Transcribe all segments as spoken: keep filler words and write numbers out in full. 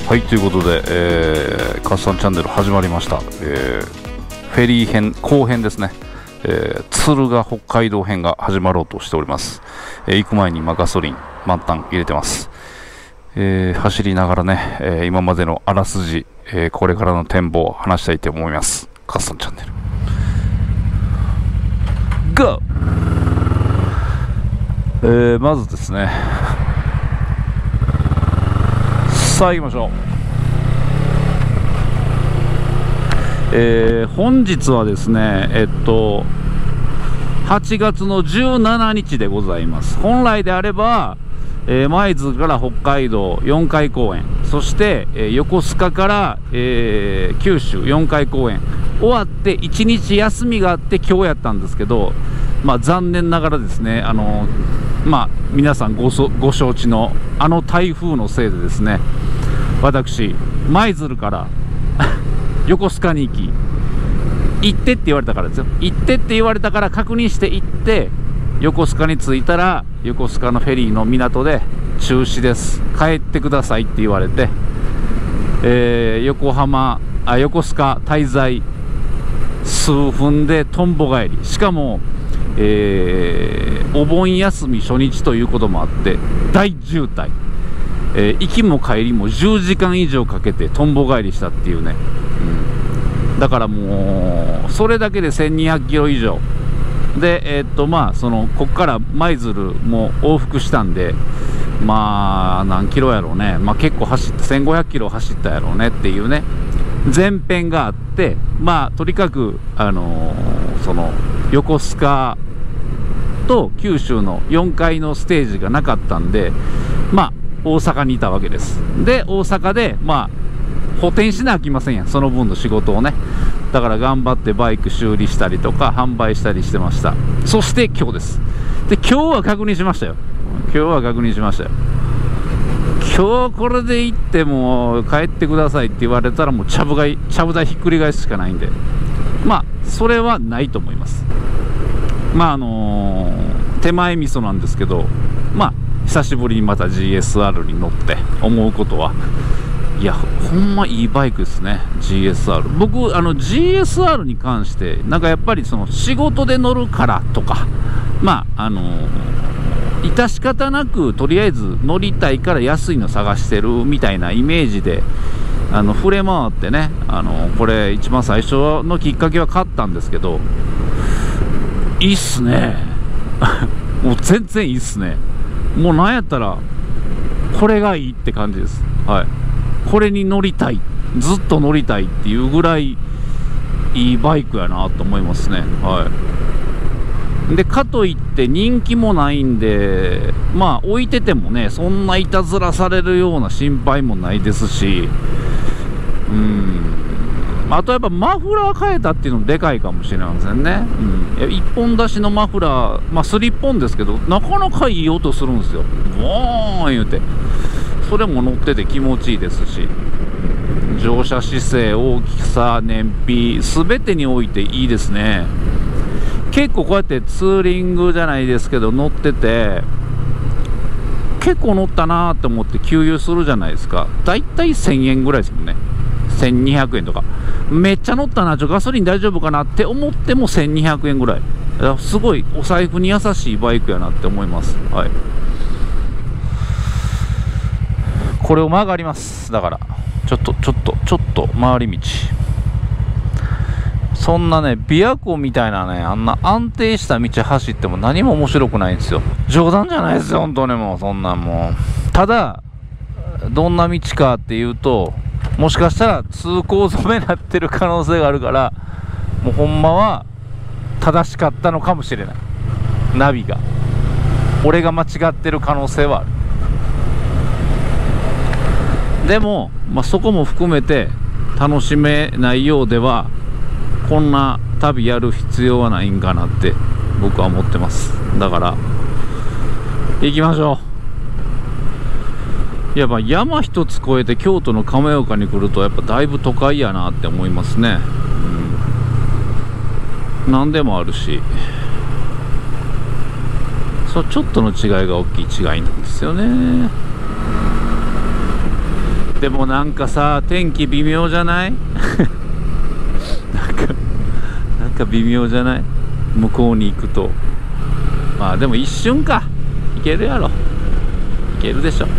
はい、ということで、えー、カッサンチャンネル始まりました。えー、フェリー編後編ですね。えー、敦賀北海道編が始まろうとしております。えー、行く前に今ガソリン満タン入れてます。えー、走りながらね、えー、今までのあらすじ、えー、これからの展望を話したいと思います。カッサンチャンネル GO！ えー、まずですね、さあ行きましょう。えー、本日はですね、えっとはちがつのじゅうしちにちでございます。本来であれば、えー、舞鶴から北海道よんかい公演、そして、えー、横須賀から、えー、九州よんかい公演終わっていちにち休みがあって今日やったんですけど、まあ、残念ながらですね、あのー、まあ、皆さん ご, そご承知のあの台風のせいでですね、私舞鶴から横須賀に行き、行ってって言われたからですよ。行ってって言われたから確認して行って、横須賀に着いたら横須賀のフェリーの港で中止です、帰ってくださいって言われて、えー、横浜あ横須賀滞在数分でとんぼ帰り、しかも、えー、お盆休み初日ということもあって大渋滞、えー、行きも帰りもじゅうじかん以上かけてとんぼ帰りしたっていうね、うん、だからもうそれだけでせんにひゃくキロ以上で、えー、っとまあそのこっから舞鶴も往復したんで、まあ何キロやろうね、まあ結構走ってせんごひゃくキロ走ったやろうねっていうね前編があって、まあとにかくあのー、その横須賀と九州のよんかいのステージがなかったんで、まあ大阪にいたわけです。で大阪でまあ補填しなあきませんやん、その分の仕事をね。だから頑張ってバイク修理したりとか販売したりしてました。そして今日です。で今日は確認しましたよ。今日は確認しましたよ。今日これで行っても帰ってくださいって言われたらもうちゃぶ台ちゃぶ台ひっくり返すしかないんで、まあそれはないと思います。まああのー、手前味噌なんですけど、まあ久しぶりにまた ジーエスアール に乗って思うことは、いやほんまいいバイクですね ジーエスアール。 僕あの ジーエスアール に関してなんかやっぱりその仕事で乗るからとか、まああのー、致し方なくとりあえず乗りたいから安いの探してるみたいなイメージであの触れ回ってね、あのー、これ一番最初のきっかけは買ったんですけど、いいっすねもう全然いいっすね。もうなんやったらこれがいいって感じです。はい、これに乗りたい、ずっと乗りたいっていうぐらいいいバイクやなと思いますね。はい。でかといって人気もないんで、まあ置いててもねそんないたずらされるような心配もないですし、うん、あとやっぱマフラー変えたっていうのもでかいかもしれませんね。うん、いっぽん出しのマフラー、まあスリッポンですけどなかなかいい音するんですよ。ボーン言うて、それも乗ってて気持ちいいですし、乗車姿勢、大きさ、燃費全てにおいていいですね。結構こうやってツーリングじゃないですけど乗ってて結構乗ったなと思って給油するじゃないですか。だいたいせんえんぐらいですもんね。せんにひゃくえんとか、めっちゃ乗ったな、ちょガソリン大丈夫かなって思ってもせんにひゃくえんぐらい、すごいお財布に優しいバイクやなって思います。はい、これを曲がります。だからちょっとちょっとちょっと回り道、そんなね琵琶湖みたいなねあんな安定した道走っても何も面白くないんですよ。冗談じゃないですよ本当に。もうそんなんもうただどんな道かっていうと、もしかしたら通行止めになってる可能性があるから、もうほんまは正しかったのかもしれない。ナビが俺が間違ってる可能性はある。でも、まあ、そこも含めて楽しめないようではこんな旅やる必要はないんかなって僕は思ってます。だから行きましょう。やっぱ山一つ越えて京都の亀岡に来るとやっぱだいぶ都会やなって思いますね。うん、何でもあるし、そうちょっとの違いが大きい違いなんですよね。 でもなんかさ、天気微妙じゃないなんかなんか微妙じゃない、向こうに行くと。まあでも一瞬か、いけるやろ、いけるでしょ。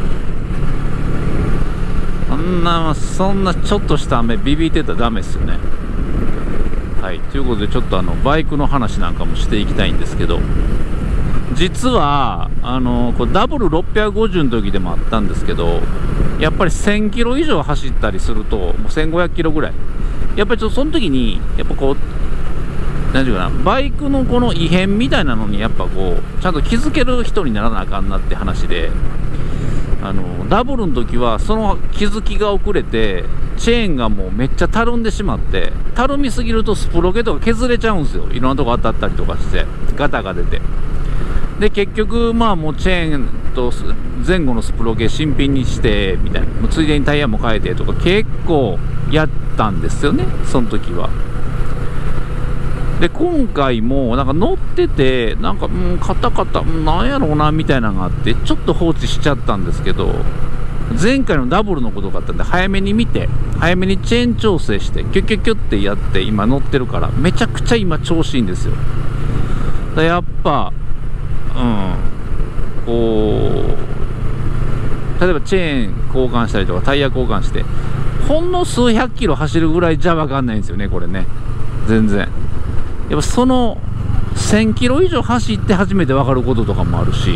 そんなそんなちょっとした雨ビビってたらダメですよね。はい、ということでちょっとあのバイクの話なんかもしていきたいんですけど、実はあのこれダブルろっぴゃくごじゅうの時でもあったんですけど、やっぱりせんキロ以上走ったりすると、もうせんごひゃくキロぐらい、やっぱりちょっとその時にやっぱこう何ていうかな、バイクのこの異変みたいなのにやっぱこうちゃんと気づける人にならなあかんなって話で、あのダブルの時はその気づきが遅れて、チェーンがもうめっちゃたるんでしまって、たるみすぎるとスプロケとか削れちゃうんですよ。いろんなとこ当たったりとかしてガタが出て、で結局まあもうチェーンと前後のスプロケ新品にしてみたいな、もうついでにタイヤも変えてとか結構やったんですよね、その時は。で今回もなんか乗ってて、なんかうんカタカタなんやろうなみたいなのがあって、ちょっと放置しちゃったんですけど、前回のダブルのことがあったんで早めに見て、早めにチェーン調整してキュッキュッキュッってやって今乗ってるから、めちゃくちゃ今調子いいんですよ。だやっぱうんこう例えばチェーン交換したりとかタイヤ交換して、ほんの数百キロ走るぐらいじゃ分かんないんですよね、これね。全然やっぱそのせんキロ以上走って初めて分かることとかもあるし、うん、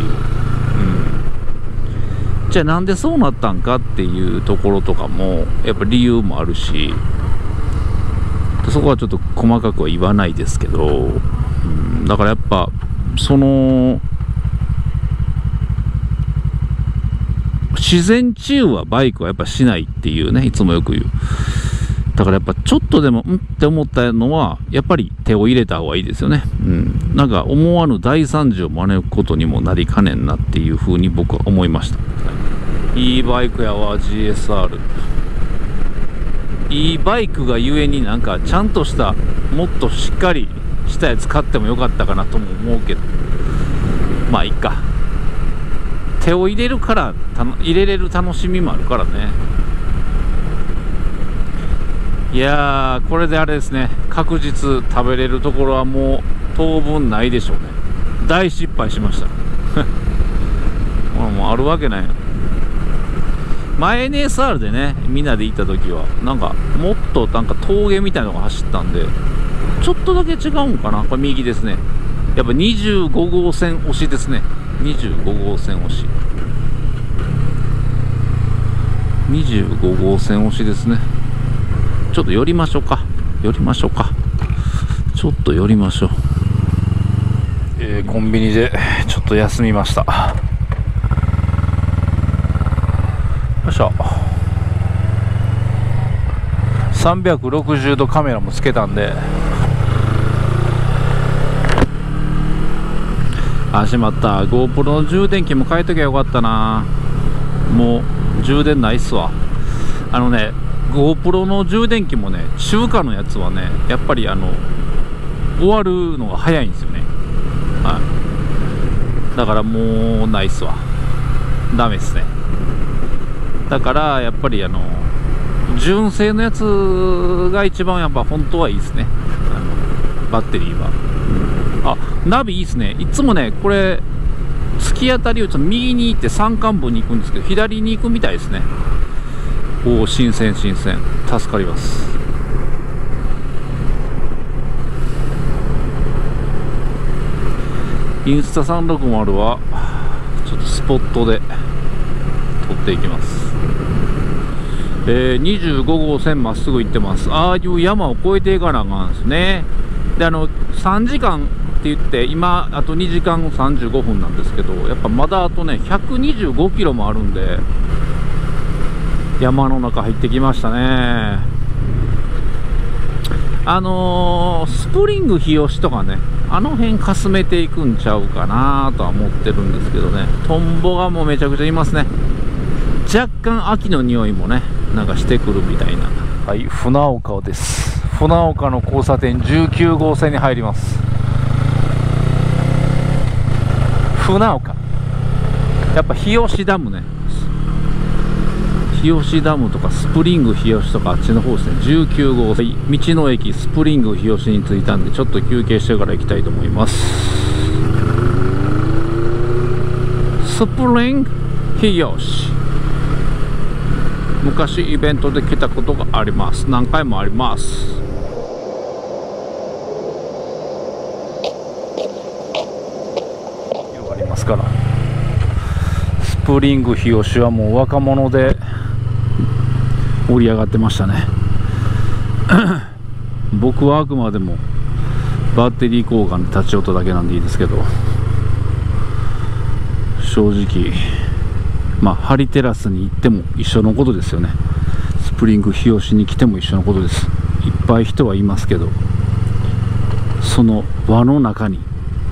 じゃあなんでそうなったんかっていうところとかもやっぱ理由もあるし、そこはちょっと細かくは言わないですけど、うん、だからやっぱその自然治癒はバイクはやっぱしないっていうね、いつもよく言う。だからやっぱちょっとでもんって思ったのはやっぱり手を入れた方がいいですよね。うん、なんか思わぬ大惨事を招くことにもなりかねんなっていうふうに僕は思いました。いいバイクやわ ジーエスアール。いいバイクがゆえになんかちゃんとしたもっとしっかりしたやつ買ってもよかったかなとも思うけど、まあいいか。手を入れるから入れれる楽しみもあるからね。いやーこれであれですね、確実食べれるところはもう当分ないでしょうね。大失敗しましたもうあるわけない。前 エヌエスアール でねみんなで行った時はなんかもっとなんか峠みたいなのが走ったんで、ちょっとだけ違うんかな。これ右ですね。やっぱにじゅうごごう線押しですね。にじゅうごごう線押しにじゅうごごう線押しですね。ちょっと寄りましょうか寄りましょうかちょっと寄りましょう。えー、コンビニでちょっと休みました。よいしょ。さんびゃくろくじゅうどカメラもつけたんで、あ、しまった。 GoPro の充電器も変えときゃよかったな。もう充電ないっすわ。あのね GoPro の充電器もね、中華のやつはねやっぱりあの終わるのが早いんですよね。はい、だからもうないっすわ。ダメっすね。だからやっぱりあの純正のやつが一番やっぱ本当はいいですね。あのバッテリーは。あ、ナビいいですね。いつもねこれ突き当たりをちょっと右に行って山間部に行くんですけど、左に行くみたいですね。おお、新鮮新鮮、助かります。インスタさんろくまるはちょっとスポットで撮っていきます。えー、にじゅうごごう線まっすぐ行ってます。ああいう山を越えていかなあかんですね。であのさんじかんって言って今あとにじかんさんじゅうごふんなんですけど、やっぱまだあとねひゃくにじゅうごキロもあるんで、山の中入ってきましたね。あのー、スプリング日吉とかね、あの辺かすめていくんちゃうかなとは思ってるんですけどね。トンボがもうめちゃくちゃいますね。若干秋の匂いもねなんかしてくるみたいな。はい、船岡です。船岡の交差点じゅうきゅうごう線に入ります。船岡やっぱ日吉ダムね。 日吉ダムとかスプリング日吉とかあっちの方ですね。じゅうきゅうごう、はい、道の駅スプリング日吉に着いたんで、ちょっと休憩してから行きたいと思います。スプリング日吉、昔イベントで来たことがあります。何回もあります。ありますから、スプリング日吉はもう若者で盛り上がってましたね。僕はあくまでもバッテリー交換で立ち寄っただけなんでいいですけど、正直まあハリテラスに行っても一緒のことですよね。スプリング日吉に来ても一緒のことです。いっぱい人はいますけど、その輪の中に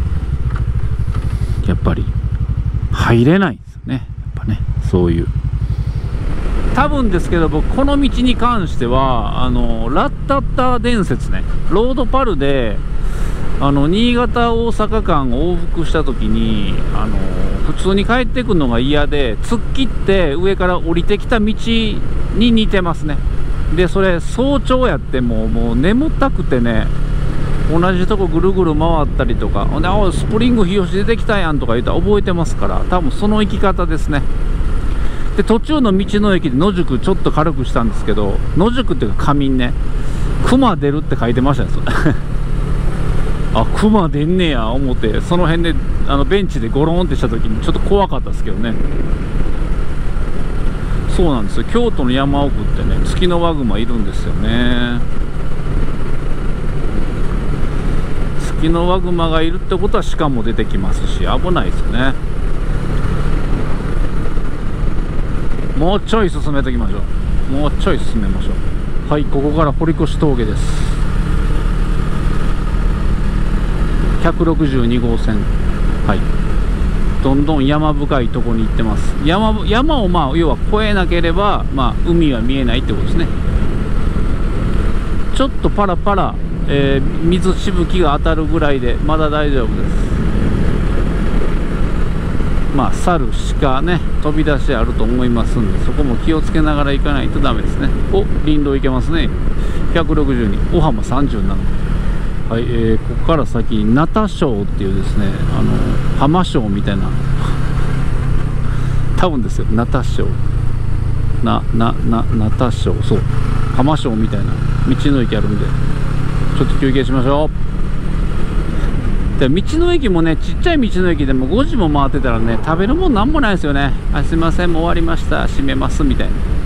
やっぱり入れないんですよね。やっぱね、そういう、多分ですけど、僕この道に関してはあのラッタッタ伝説ね、ロードパルであの新潟大阪間往復した時に、あの普通に帰ってくるのが嫌で突っ切って上から降りてきた道に似てますね。でそれ早朝やってもうもう眠たくてね、同じとこぐるぐる回ったりとか、ほんで「あ、スプリング日吉出てきたやん」とか言ったら覚えてますから、多分その行き方ですね。で途中の道の駅で野宿ちょっと軽くしたんですけど、野宿っていうか仮眠ね、熊出るって書いてましたね。あ、熊出んねや思って、その辺であのベンチでゴロンってした時にちょっと怖かったですけどね。そうなんですよ、京都の山奥ってね、ツキノワグマいるんですよね。ツキノワグマがいるってことは鹿も出てきますし、危ないですよね。もうちょい進めていきましょう。もうちょい進めましょう。はい、ここから堀越峠です。ひゃくろくじゅうにごうせん、はい、どんどん山深いところに行ってます。 山, 山をまあ要は越えなければ、まあ、海は見えないってことですね。ちょっとパラパラ、えー、水しぶきが当たるぐらいでまだ大丈夫です。まあ猿鹿ね、飛び出しあると思いますんで、そこも気をつけながら行かないとダメですね。お、林道行けますね。ひゃくろくじゅうに、小浜さんじゅうなな。はい、えー、ここから先にナタ礁っていうですね、あの浜礁みたいな多分ですよ、ナタ礁なななナタ礁、そう浜礁みたいな道の駅あるんで、ちょっと休憩しましょう。で道の駅もね、ちっちゃい道の駅でもごじも回ってたらね、食べるもんなんもないですよね。あ、すいません、もう終わりました、閉めますみたい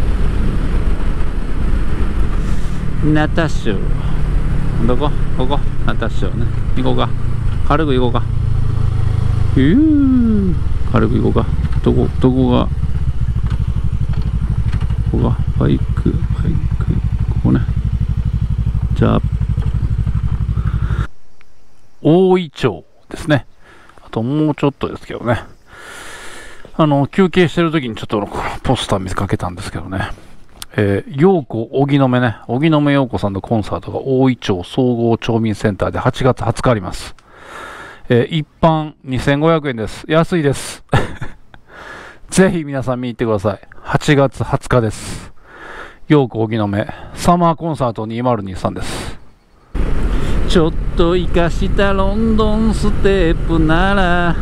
な。ナタ礁どこ？ここナタ礁ね、行こうか、軽く行こうか。うー軽く行こうか。どこどこが、ここがバイクバイク、ここね。じゃあ大井町ですね。あともうちょっとですけどね。あの休憩してる時にちょっとポスター見かけたんですけどね。えー、陽子荻野目ね、荻野目陽子さんのコンサートが大井町総合町民センターではちがつはつかあります。えー、一般にせんごひゃくえんです。安いです。ぜひ皆さん見に行ってください。はちがつはつかです。陽子荻野目サマーコンサートにせんにじゅうさんです。ちょっと生かしたロンドンステップなら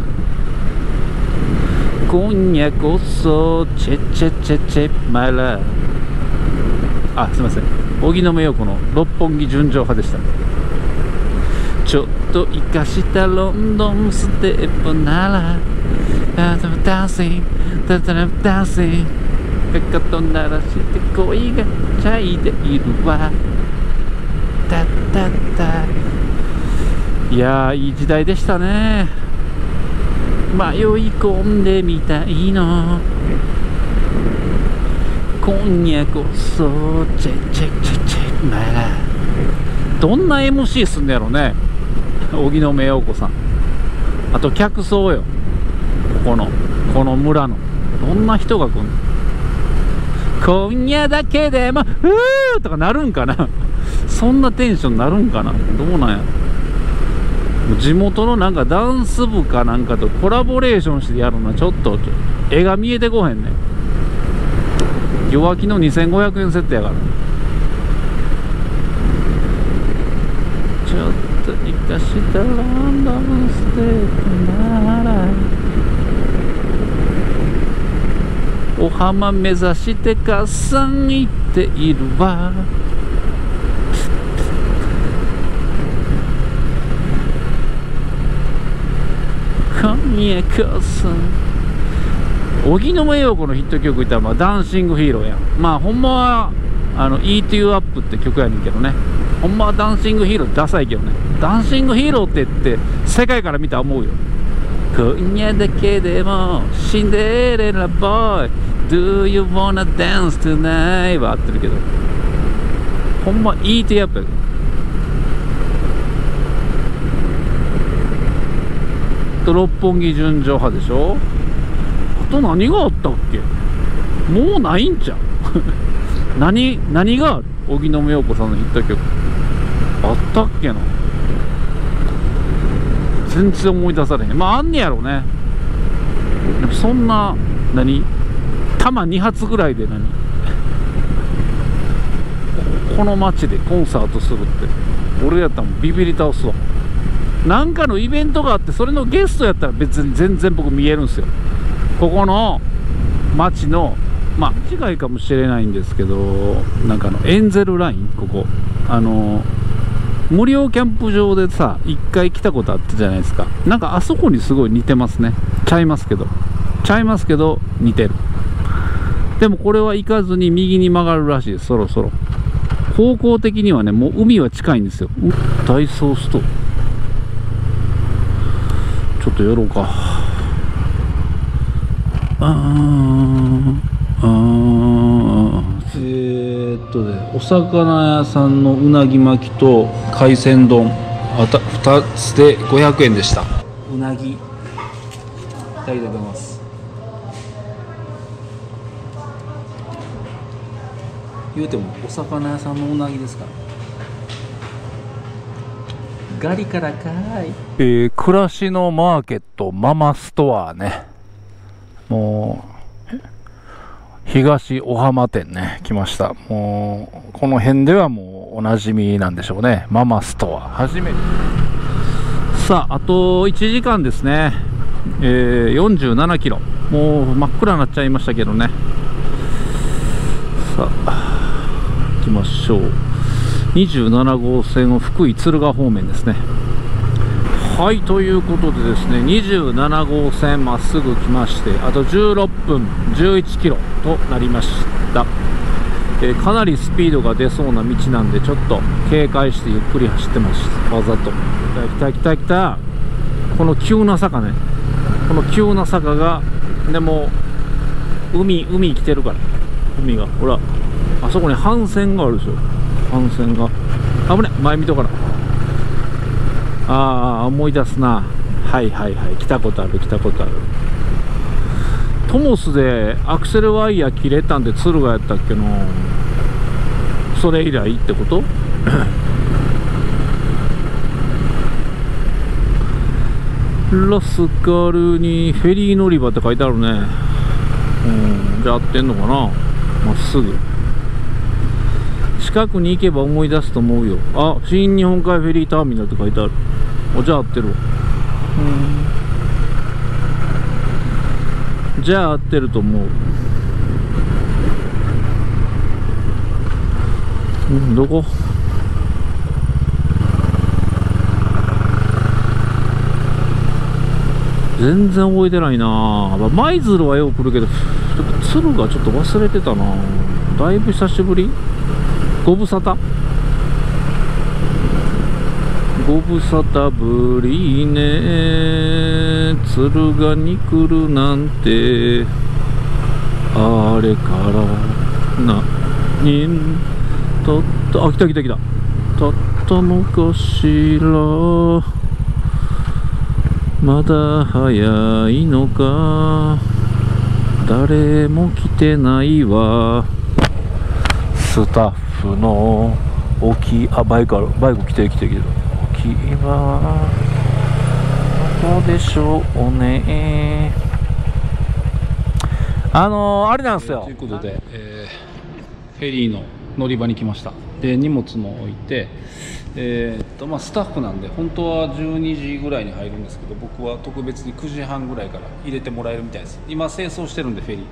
今夜こそチェチェチェチェマラ、あ、すみません、荻野目洋子の六本木純情派でした。ちょっと生かしたロンドンステップならダンシンダンダンシンペカと鳴らして恋がチャイでいるわタッタッタ。いやー、いい時代でしたね。迷い込んでみたいの今夜こそチェチェチェチェマラ。どんな エムシー すんのやろね、荻野目洋子さん。あと客層よ、ここのこの村のどんな人が来んの。今夜だけでもうーとかなるんかな。そんなテンションなるんかな、どうなんや。地元のなんかダンス部かなんかとコラボレーションしてやるのはちょっと絵が見えてこへんね。 弱気のにせんごひゃくえんセットやから。ちょっと生かしたランダムステーキならお浜目指して母さん行っているわ。今夜こそ荻野目洋子のヒット曲言ったら、まあ、ダンシングヒーローやん。まあほんまはあの イートゥー アップって曲やねんけどね。ほんまはダンシングヒーローダサいけどね。ダンシングヒーローって言って世界から見たら思うよ。今夜だけでもシンデレラボーイ Do you wanna dance tonight は合ってるけど、ほんま イートゥー アップやで。と六本木純情派でしょ。あと何があったっけ。もうないんちゃう何何がある。荻野目洋子さんのヒット曲あったっけな。全然思い出されへん。まああんねやろね。でもそんな何弾に発ぐらいで何この街でコンサートするって俺やったらもうビビり倒すわ。なんかのイベントがあってそれのゲストやったら別に全然僕見えるんですよ。ここの街のまあ近いかもしれないんですけど、なんかあのエンゼルライン、ここあの無料キャンプ場でさ一回来たことあったじゃないですか。なんかあそこにすごい似てますね。ちゃいますけどちゃいますけど似てる。でもこれは行かずに右に曲がるらしいです。そろそろ方向的にはね、もう海は近いんですよ。ダイソーストアちょっと寄ろうか。あーあーえー、っとね、お魚屋さんのうなぎ巻きと海鮮丼あたふたつでごひゃくえんでした。うなぎいただきます。言うてもお魚屋さんのうなぎですから。ガリからかーい。えー、暮らしのマーケットママストアね。もう東小浜店ね来ました。もうこの辺ではもうおなじみなんでしょうね。ママストア初めて。さああといちじかんですね。えー、よんじゅうななキロもう真っ暗になっちゃいましたけどね。さあ行きましょう。にじゅうななごうせんを福井敦賀方面ですね。はい、ということでですね、にじゅうななごうせんまっすぐ来まして、あとじゅうろっぷんじゅういちキロとなりました。えー、かなりスピードが出そうな道なんでちょっと警戒してゆっくり走ってます。わざと来た来た来た来た。この急な坂ね、この急な坂がでも海海来てるから、海がほらあそこに帆船があるでしょ。帆船が危ね、前見とから。ああ思い出すな。はいはいはい、来たことある来たことある。トモスでアクセルワイヤー切れたんで敦賀やったっけな。それ以来ってことラスカルにフェリー乗り場って書いてあるね。うん、じゃあ合ってんのかな。まっすぐ近くに行けば思い出すと思うよ。あ、新日本海フェリーターミナルって書いてある。お、じゃあ合ってるわ。うん、じゃあ合ってると思う。うん、どこ。全然覚えてないな。舞鶴はよく来るけど敦賀ちょっと忘れてたな。だいぶ久しぶり。ご無沙汰ご無沙汰ぶりね。敦賀に来るなんてあれから何たったあ来た来た来たたった昔らまだ早いのか誰も来てないわ。スタッフの置きあバイクあるバイク来てる来てる来てる。置きはどこでしょうね。 あのー、あれなんですよ。 ということで、えー、フェリーの乗り場に来ました。で荷物も置いて、えーっとまあ、スタッフなんで本当はじゅうにじぐらいに入るんですけど、僕は特別にくじはんぐらいから入れてもらえるみたいです。今清掃してるんで、フェリー、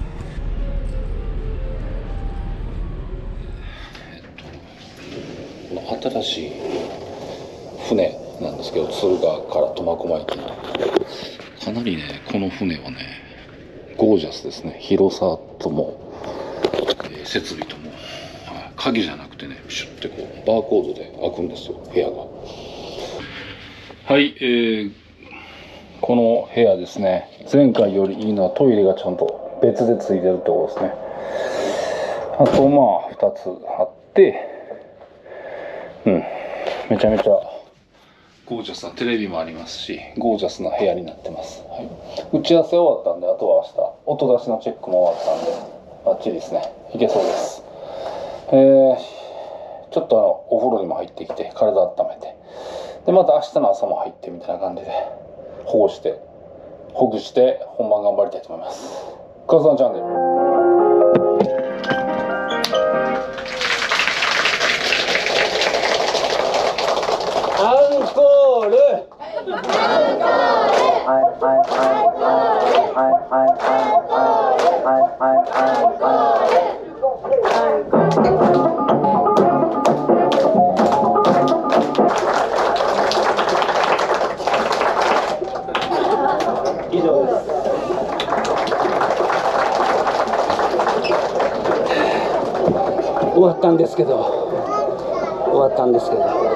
えー、っとこの新しい船なんですけど、敦賀から苫小牧行きのかなりね、この船はねゴージャスですね。広さとも、えー、設備とも、鍵じゃなくてね、プシュッてこうバーコードで開くんですよ、部屋が。はい、えー、この部屋ですね、前回よりいいのはトイレがちゃんと別でついてるってことですね。あとまあふたつあって、うん、めちゃめちゃゴージャスなテレビもありますし、ゴージャスな部屋になってます。はい、打ち合わせ終わったんで、あとは明日音出しのチェックも終わったんでバッチリですね。いけそうです。えー、ちょっとあのお風呂にも入ってきて体温めて、でまた明日の朝も入ってみたいな感じで保護してほぐして本番頑張りたいと思います。カズさんチャンネル。アンコール。以上です。終わったんですけど、終わったんですけど。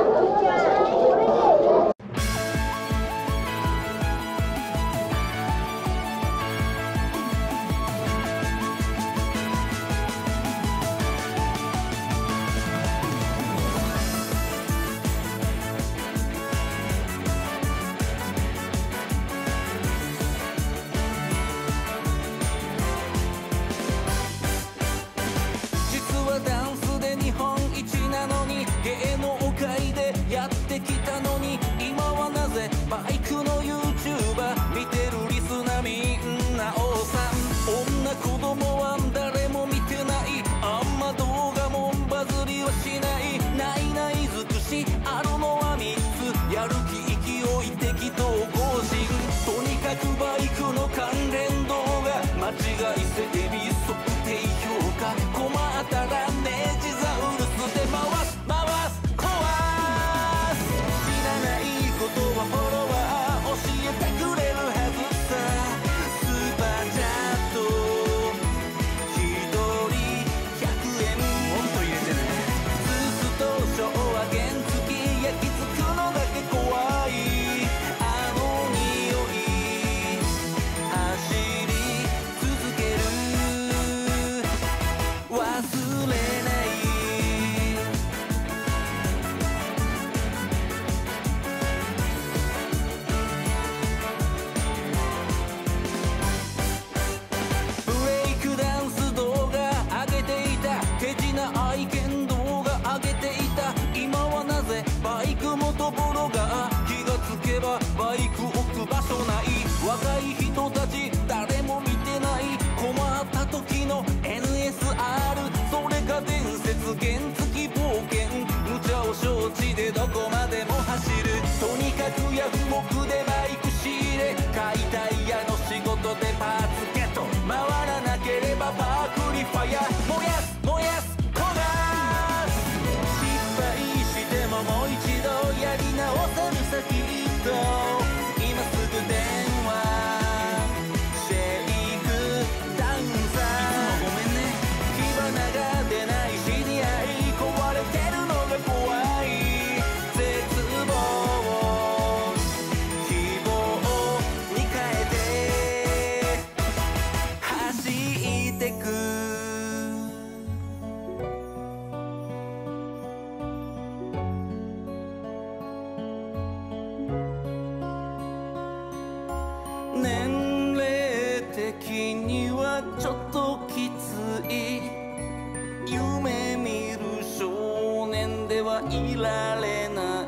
年齢的にはちょっときつい、夢見る少年ではいられない、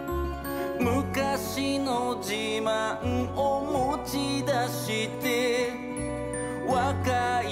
昔の自慢を持ち出して若い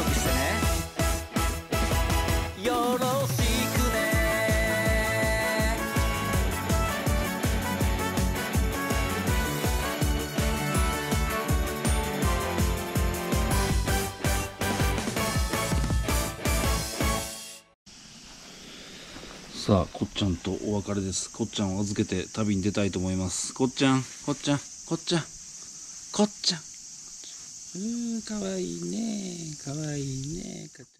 してね。よろしくね。 さあ、こっちゃんとお別れです。こっちゃんを預けて旅に出たいと思います。こっちゃん、こっちゃん、こっちゃん、こっちゃん。うーん、かわいいね。かわいいね。こっちゃん。